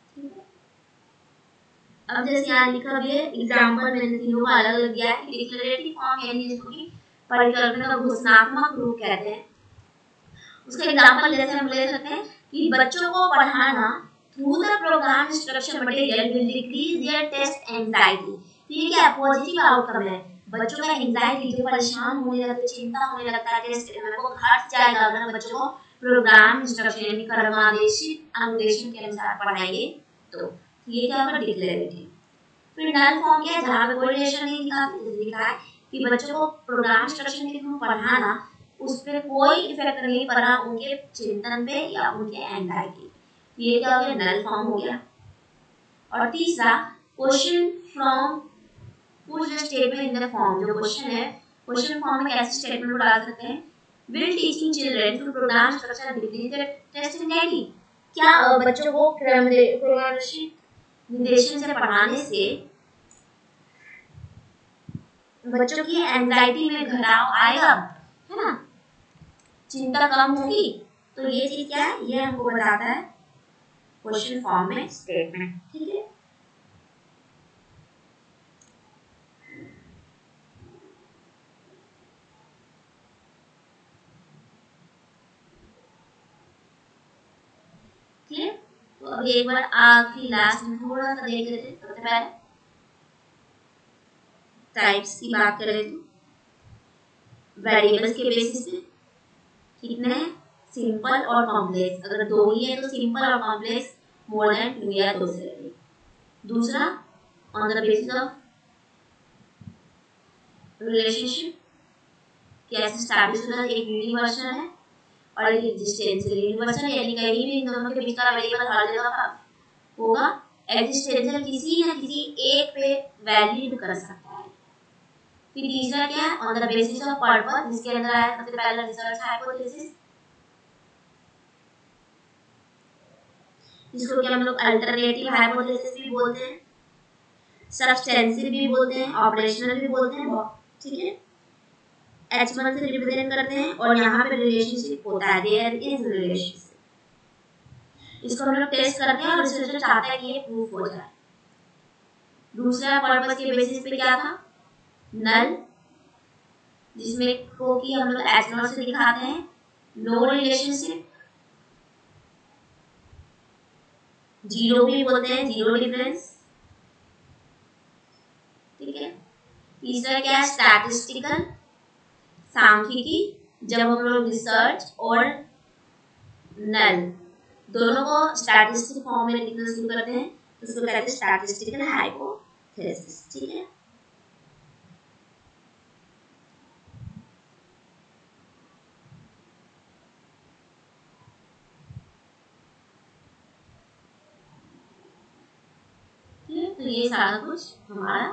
अब जैसे यहाँ लिखा भी है एग्जांपल मैंने तीनों का अलग अलग दिया है। डिक्लेरेटिव फॉर्म यानी जिसको कि परिकल्पना का घोषणात्मक रूप कहते हैं, उसका एग्जांपल जैसे हम ले सकते हैं कि बच्चों को पढ़ाना through the programme instruction material will decrease their test anxiety. ये क्या पॉजिटिव आउटकम है, बच्चों का एंजाइटी जो परेशान होने लगता है, चिंता होने लगता है, टेस्ट वो घट जाएगा अगर बच्चों को प्रोग्राम इंस्ट्रक्शन यानी क्रमादेशित अनुदेशन के अनुसार पढ़ाएंगे तो। ये क्या होगा, डिक्लेरेटिव। फिर नल फॉर्म क्या है, जहाँ पे कोई रिलेशन नहीं लिखा लिखा है कि बच्चों को प्रोग्राम इंस्ट्रक्शन के थ्रू पढ़ाना उस पर कोई इफेक्ट नहीं पड़ा उनके चिंतन पे या उनके एंजाइटी, ये क्या हो गया, नल फॉर्म हो गया। और तीसरा question from put the statement in the form, जो क्वेश्चन है क्वेश्चन फॉर्म में कैसे स्टेटमेंट को डाल सकते हैं, will teaching children through programme instruction decrease the test anxiety, क्या बच्चों को क्रमनिर्देशित निर्देशन से पढ़ाने से बच्चों की एंजाइटी में घटाव आएगा, है ना, चिंता कम होगी। तो ये चीज क्या है, ये हमको बताता है क्वेश्चन फॉर्म में स्टेटमेंट, ठीक है। ठीक, तो अब एक बार आखिरी लास्ट में थोड़ा सा देख लेते हैं। सबसे पहले टाइप्स की बात करें तो वेरिएबल्स के बेसिस पे कितने हैं, सिंपल और कॉम्प्लेक्स, अगर दो ही है तो सिंपल और कॉम्प्लेक्स मोर देन टू या दो से अधिक। दूसरा, on the basis of relationship, कैसे स्टैब्लिश होता है, एक यूनिवर्सल है और एक एग्जिस्टेंशियल। यूनिवर्सल यानी कहीं भी इन दोनों के बीच का वेरिएबल हर जगह होगा। एग्जिस्टेंशियल किसी न किसी एक पे वैलिड कर सकता है। फिर तीसरा क्या है, on the basis of purpose, जिसके अंदर आया सबसे पहला रिसर्च हाइपोथेसिस, जिसको कि हम लोग अल्टरनेटिव हाइपोथेसिस भी बोलते हैं, सब्सटेंसिव भी बोलते हैं, ऑपरेशनल भी बोलते हैं, ठीक है। एच वन से रिप्रेजेंट करते हैं और यहाँ पे रिलेशनशिप होता है, देयर इज रिलेशनशिप। इसको हम लोग टेस्ट करते हैं और रिसर्चर चाहता है कि ये प्रूफ हो जाए। दूसरा पर्पस के बेसिस पे क्या था, नल, जिसमें को कि हम लोग एच नॉट से दिखाते हैं, नो रिलेशनशिप, जीरो भी बोलते हैं, जीरो डिफरेंस, ठीक है। तीसरा क्या है, स्टैटिस्टिकल, सांख्यिकी, जब हम लोग रिसर्च और नल दोनों को स्टैटिस्टिक फॉर्म में लिखना शुरू करते हैं तो उसको कहते हैं स्टैटिस्टिकल हाइपोथेसिस, ठीक है। तो ये सारा कुछ हमारा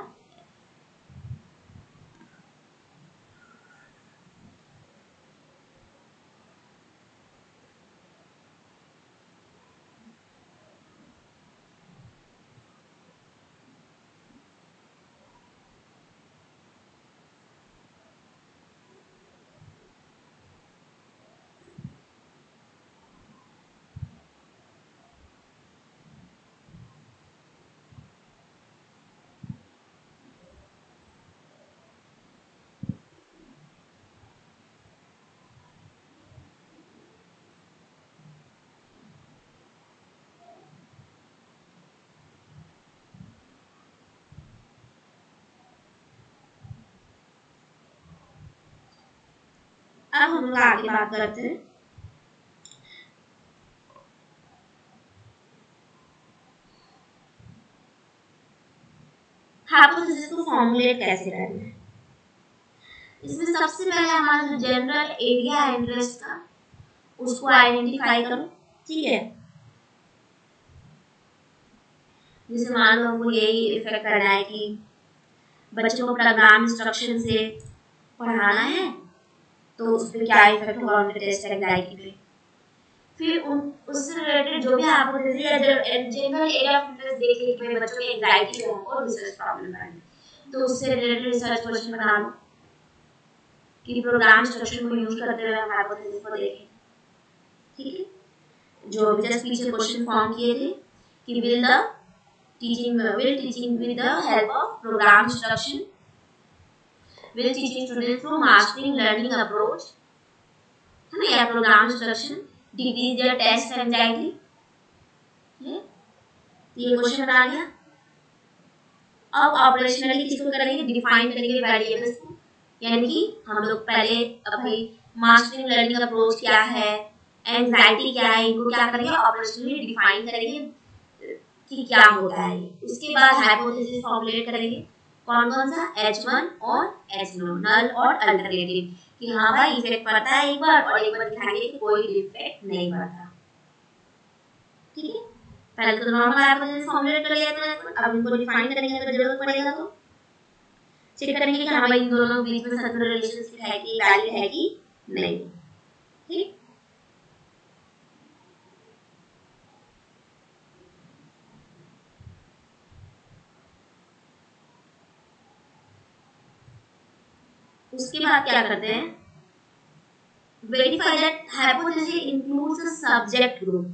अब हम लोग आगे बात करते हैं हाइपोथेसिस को फॉर्मुलेट कैसे करना है। इसमें सबसे पहले हमारा जो जनरल एरिया है इंटरेस्ट का उसको आइडेंटिफाई करो, ठीक है। जैसे मान लो हमको यही इफेक्ट करना है कि बच्चों को प्रोग्राम इंस्ट्रक्शन से पढ़ाना है तो उस पर क्या इफेक्ट होगा उनके टेस्ट एंजाइटी पे। फिर उन उससे रिलेटेड जो भी हाइपोथेसिस या जनरल एरिया ऑफ इंटरेस्ट देख ली कि बच्चों की एंजाइटी पे हमको रिसर्च प्रॉब्लम करना है तो उससे रिलेटेड रिसर्च क्वेश्चन बना लो कि प्रोग्राम इंस्ट्रक्शन को यूज करते हुए हम हाइपोथेसिस को देखें, ठीक है। जो अभी जस्ट पीछे क्वेश्चन फॉर्म किए थे कि will the teaching will teaching with the help of programme instruction will teaching students through mastering learning approach, है ना, या programme instruction decrease their test anxiety. ये क्वेश्चन आ गया। अब ऑपरेशनली किसको करेंगे, डिफाइन करेंगे वेरिएबल्स को, यानी कि हम लोग पहले अपनी मास्टरिंग लर्निंग अप्रोच क्या है, एंजाइटी क्या है, इनको क्या करेंगे ऑपरेशनली डिफाइन करेंगे कि क्या होता है। उसके बाद हाइपोथेसिस फॉर्मुलेट करेंगे कौन कौन सा, एच वन और एच नो, नल और अल्टरनेटिव, कि हाँ भाई इफेक्ट पड़ता है एक बार और एक बार दिखाएंगे कि कोई इफेक्ट नहीं पड़ता, ठीक है। पहले तो नॉर्मल हाइपोथेसिस फॉर्मुलेट कर लिया था, अब इनको डिफाइन करेंगे अगर जरूरत पड़ेगा तो चेक करेंगे कि हाँ भाई इन दोनों के बीच में सर्कुलर रिलेशनशिप है कि वैलिड है कि नहीं, ठीक। उसके बाद क्या करते हैं, verify that hypothesis includes a subject group,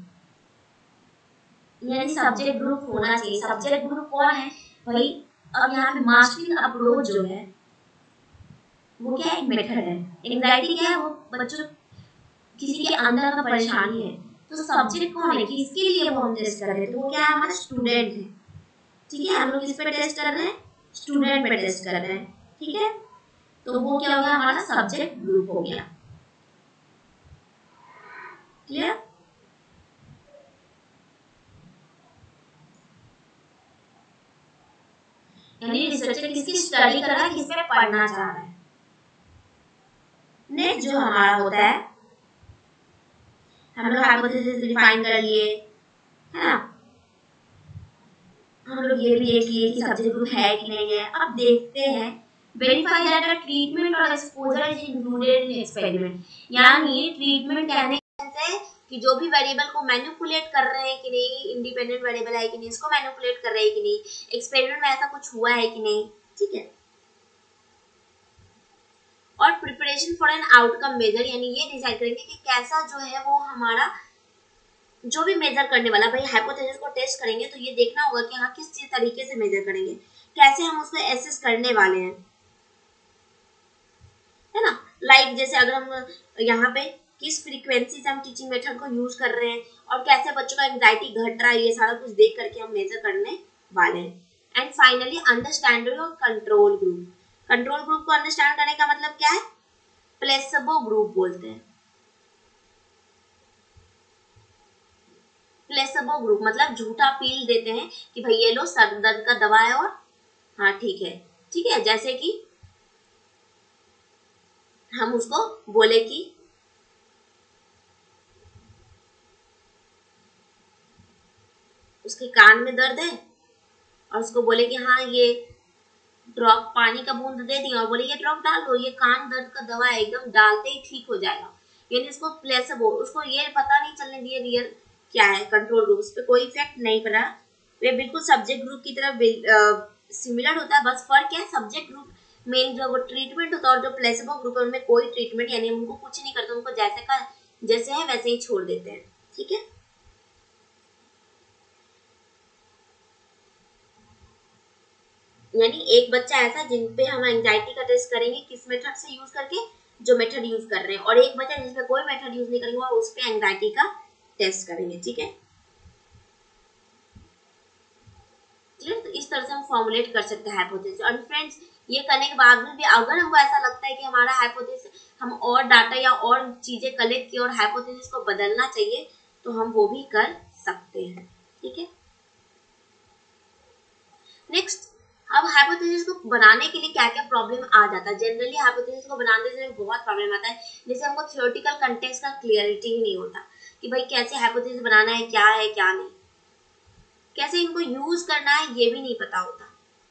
यानी सब्जेक्ट ग्रुप होना चाहिए। सब्जेक्ट ग्रुप कौन है भाई, अब यहाँ पे मास्टरिंग अप्रोच जो है वो क्या एक मेथड है, एंजाइटी क्या है वो बच्चों किसी के अंदर का परेशानी है, तो सब्जेक्ट कौन है कि इसके लिए वो हम टेस्ट कर रहे हैं, तो वो क्या है हमारा स्टूडेंट है, ठीक है। हम लोग किस पे टेस्ट कर रहे हैं, स्टूडेंट पे टेस्ट कर रहे हैं, ठीक है। तो वो क्या हो गया हमारा सब्जेक्ट ग्रुप हो गया। क्लियर? यानी रिसर्चर किसकी स्टडी कर रहा है, किस पे पढ़ना चाह रहा है। नेक्स्ट जो हमारा होता है, हम लोग हाइपोथेसिस डिफाइन कर लिए, है ना, हम लोग ये भी देख लिए कि सब्जेक्ट ग्रुप है कि नहीं है। अब देखते हैं वेरीफाई दैट द ट्रीटमेंट और exposure is included in experiment. यानी ट्रीटमेंट कहने से कि जो भी वेरिएबल को मैनिपुलेट कर रहे हैं कि नहीं, इंडिपेंडेंट वेरिएबल है कि नहीं, इसको मैनिपुलेट कर रहे हैं कि नहीं, एक्सपेरिमेंट में ऐसा कुछ हुआ है कि नहीं, ठीक है। और preparation for an outcome measure, यानी ये डिसाइड करेंगे कि कैसा जो है वो हमारा जो भी मेजर करने वाला, भाई हाइपोथेसिस को टेस्ट करेंगे तो ये देखना होगा कि हाँ किस चीज तरीके से मेजर करेंगे, कैसे हम उसको एसेस करने वाले हैं, है ना। लाइक like, जैसे अगर हम यहाँ पे किस फ्रीक्वेंसी से हम टीचिंग मेथड को यूज कर रहे हैं और कैसे बच्चों का एंजाइटी घट रहा है, ये सारा कुछ देख करके हम मेजर करने वाले हैं। And finally understanding of control group. Control group को अंडरस्टैंड करने का मतलब क्या है, प्लेसेबो ग्रुप बोलते हैं। प्लेसेबो ग्रुप मतलब झूठा पील देते हैं कि भाई ये लो सर दर्द का दवा है और हाँ ठीक है, ठीक है। जैसे कि हम उसको बोले कि उसके कान में दर्द है और उसको बोले कि हाँ ये ड्रॉप पानी का बूंद दे दिया और बोले ये ड्रॉप डाल दो, ये कान दर्द का दवा है, एकदम डालते ही ठीक हो जाएगा। यानी इसको प्लेसेबो, उसको ये पता नहीं चलने दिए रियल क्या है। कंट्रोल ग्रुप उस पर कोई इफेक्ट नहीं पड़ा, वे बिल्कुल सब्जेक्ट ग्रुप की तरह सिमिलर होता है, बस फर्क है सब्जेक्ट ग्रुप मेन जो वो ट्रीटमेंट होता है और जो प्लेसेबो ग्रुप है उनमें कोई ट्रीटमेंट, यानी उनको कुछ नहीं करते, उनको जैसे का जैसे है वैसे ही छोड़ देते हैं, ठीक है। यानी एक बच्चा ऐसा जिन पे हम एंजाइटी का टेस्ट करेंगे किस मेथड से यूज करके, जो मेथड यूज कर रहे हैं, और एक बच्चा जिसमें कोई मेथड यूज नहीं करेंगे और उस पे एंजाइटी का टेस्ट करेंगे, ठीक है। क्लियर? तो इस तरह से हम फॉर्मुलेट कर सकते हैं हाइपोथेसिस। और फ्रेंड्स ये करने के बाद में भी अगर हमको ऐसा लगता है कि हमारा हाइपोथेसिस हम और डाटा या और चीजें कलेक्ट की और हाइपोथेसिस को बदलना चाहिए तो हम वो भी कर सकते हैं, ठीक है। नेक्स्ट, अब हाइपोथेसिस को बनाने के लिए क्या क्या प्रॉब्लम आ जाता है। जनरली हाइपोथेसिस को बनाने से बहुत प्रॉब्लम आता है, जैसे हमको थ्योरेटिकल कंटेक्स्ट का क्लियरिटी ही नहीं होता कि भाई कैसे हाइपोथेसिस बनाना है, क्या है क्या नहीं, कैसे इनको यूज करना है ये भी नहीं पता होता।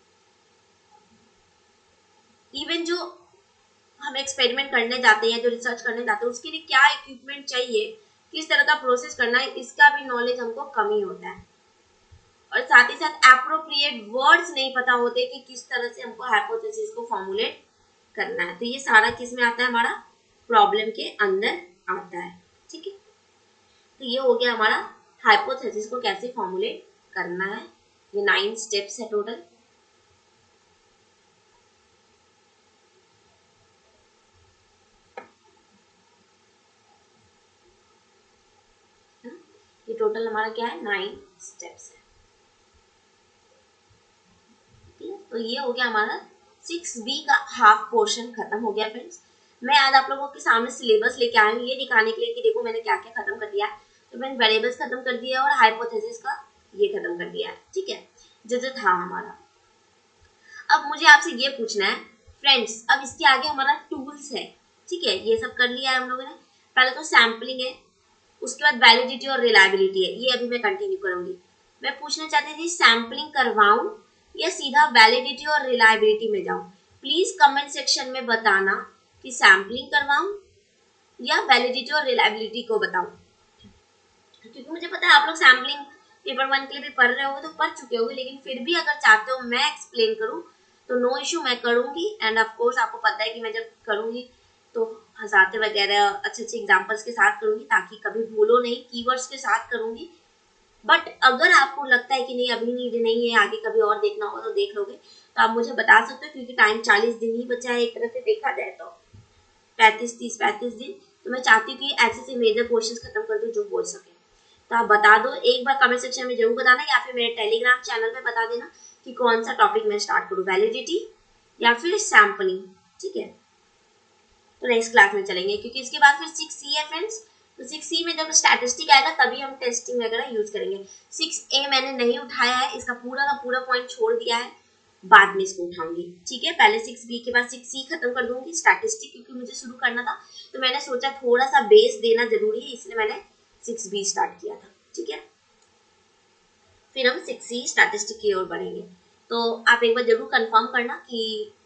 इवन जो हम एक्सपेरिमेंट करने जाते हैं, जो रिसर्च करने जाते हैं, उसके लिए क्या इक्विपमेंट चाहिए, किस तरह का प्रोसेस करना है, इसका भी नॉलेज हमको कमी होता है। और साथ ही साथ एप्रोप्रिएट वर्ड्स नहीं पता होते कि किस तरह से हमको हाइपोथेसिस को फॉर्मुलेट करना है। तो ये सारा किस में आता है, हमारा प्रॉब्लम के अंदर आता है, ठीक है। तो ये हो गया हमारा हाइपोथेसिस को कैसे फॉर्मुलेट करना है। ये नाइन स्टेप्स है टोटल। ये टोटल हमारा क्या है, नाइन स्टेप्स है। तो ये हो गया हमारा सिक्स बी का हाफ पोर्शन खत्म हो गया फ्रेंड्स। मैं आज आप लोगों के सामने सिलेबस लेके आई हूँ ये दिखाने के लिए कि देखो मैंने क्या क्या खत्म कर दिया। तो मैंने वेरिएबल्स खत्म कर दिया और हाइपोथेसिस का ये खत्म कर दिया है, ठीक है, जो जो था हमारा। अब मुझे आपसे ये पूछना है फ्रेंड्स, अब इसके आगे हमारा टूल्स है, ठीक है, ये सब कर लिया है हम लोगों ने। पहले तो सैम्पलिंग है, उसके बाद वैलिडिटी और रिलायबिलिटी है, ये अभी मैं कंटिन्यू करूंगी। मैं पूछना चाहती थी सैम्पलिंग करवाऊं या सीधा वैलिडिटी और रिलायबिलिटी में जाऊं। प्लीज कमेंट सेक्शन में बताना कि सैम्पलिंग करवाऊं या वैलिडिटी और रिलायबिलिटी को बताऊं, क्योंकि मुझे पता है आप लोग सैम्पलिंग पेपर वन के लिए भी पढ़ रहे होगे तो पढ़ चुके होगे, लेकिन फिर भी अगर चाहते हो मैं एक्सप्लेन करूं तो नो इशू, मैं करूंगी। एंड ऑफ कोर्स आपको पता है कि मैं जब करूंगी तो हंसाते वगैरह अच्छे अच्छे एग्जाम्पल्स के साथ करूंगी ताकि कभी भूलो नहीं, कीवर्ड्स के साथ करूंगी। बट अगर आपको लगता है कि नहीं अभी नीड नहीं है, आगे कभी और देखना होगा तो देख लोगे, तो आप मुझे बता सकते हो, क्योंकि टाइम चालीस दिन ही बचा है एक तरह से देखा जाए तो, पैंतीस तीस पैंतीस दिन। तो मैं चाहती हूँ कि ऐसे से मेजर क्वेश्चन खत्म कर दूँ जो बोल सके। तो आप बता दो, एक बार कमेंट सेक्शन में जरूर बताना या फिर मेरे टेलीग्राम चैनल पे बता देना कि कौन सा टॉपिक मैं स्टार्ट करूँ, वैलिडिटी या फिर सैम्पलिंग, ठीक है। तो नेक्स्ट क्लास में चलेंगे, क्योंकि इसके बाद फिर सिक्स सी है फ्रेंड्स, तो सिक्स सी में जब स्टैटिस्टिक आएगा तभी हम टेस्टिंग वगैरह यूज करेंगे। सिक्स ए मैंने नहीं उठाया है, इसका पूरा का पूरा पॉइंट छोड़ दिया है, बाद में इसको उठाऊंगी, ठीक है। पहले सिक्स बी के बाद सिक्स सी खत्म कर दूंगी, स्टैटिस्टिक क्योंकि मुझे शुरू करना था तो मैंने सोचा थोड़ा सा बेस देना जरूरी है, इसलिए मैंने सिक्स बी स्टार्ट किया था, ठीक है। फिर हम सिक्स सी स्टैटिस्टिक की ओर बढ़ेंगे। तो आप एक बार जरूर कंफर्म करना कि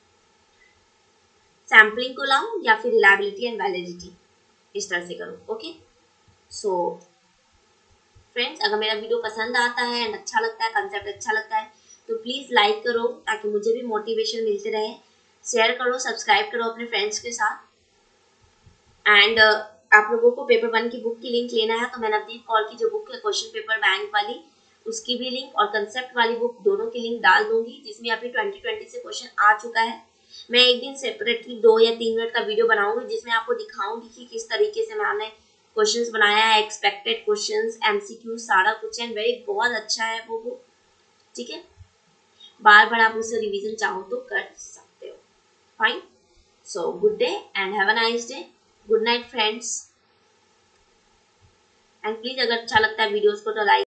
सैम्पलिंग को लाऊं या फिर रिलायबिलिटी एंड वैलिडिटी, इस तरह से करूं, ओके। सो फ्रेंड्स, अगर मेरा वीडियो पसंद आता है एंड अच्छा लगता है, कंसेप्ट अच्छा लगता है, तो प्लीज़ लाइक करो ताकि मुझे भी मोटिवेशन मिलते रहे। शेयर करो, सब्सक्राइब करो अपने फ्रेंड्स के साथ। एंड uh, आप लोगों को पेपर वन की बुक की लिंक लेना है तो मैं नवदीप कौर की जो बुक है क्वेश्चन पेपर बैंक वाली, उसकी भी लिंक और कंसेप्ट वाली बुक दोनों की लिंक डाल दूंगी, जिसमें अभी ट्वेंटी ट्वेंटी से क्वेश्चन आ चुका है। मैं एक दिन सेपरेटली दो या तीन मिनट का वीडियो बनाऊंगी जिसमें आपको दिखाऊंगी कि किस तरीके से मैंने क्वेश्चंस बनाया है, एक्सपेक्टेड क्वेश्चंस, एमसीक्यू, सारा कुछ है। वेरी बहुत अच्छा है वो बुक, ठीक है। बार बार आप उससे रिवीजन चाहो तो कर सकते हो। Fine, so good day and have a nice day. Good night friends. And please अगर अच्छा लगता है वीडियोस को तो लाइक